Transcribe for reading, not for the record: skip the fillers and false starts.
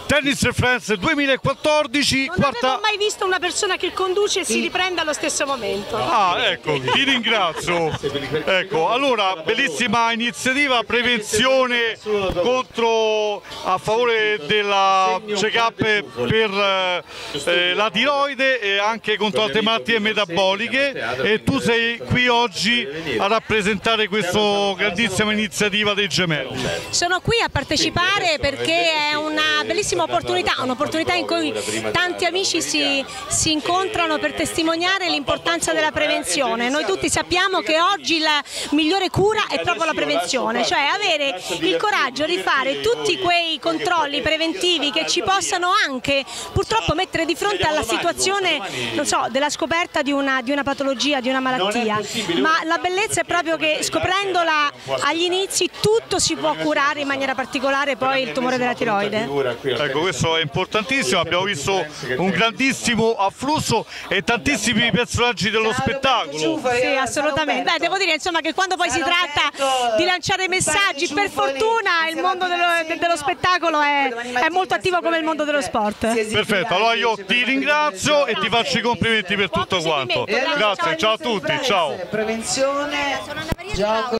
Tennis Friends 2014, Non avevo mai visto una persona che conduce e si riprende allo stesso momento. Ah, ecco, ti ringrazio. Ecco, allora, bellissima iniziativa, prevenzione a favore della check-up per la tiroide e anche contro altre malattie metaboliche, e tu sei qui oggi a rappresentare questa grandissima iniziativa dei Gemelli. Sono qui a partecipare perché è una bellissima opportunità, un'opportunità in cui tanti amici si incontrano per testimoniare l'importanza della prevenzione. Noi tutti sappiamo che oggi la migliore cura è proprio la prevenzione, cioè avere il coraggio di fare tutti quei controlli preventivi che ci possano anche purtroppo mettere di fronte alla situazione, non so, della scoperta di una patologia, di una malattia, ma la bellezza è proprio che scoprendola agli inizi tutto si può curare, in maniera particolare poi il tumore della tiroide. Ecco, questo è importantissimo, abbiamo visto un grandissimo afflusso e tantissimi personaggi dello spettacolo. Sì, assolutamente. Devo dire insomma che quando poi si tratta di lanciare messaggi, per fortuna il mondo dello spettacolo è molto attivo come il mondo dello sport. Perfetto, allora io ti ringrazio e ti faccio i complimenti per tutto quanto. Grazie, ciao a tutti, ciao. Prevenzione, gioco.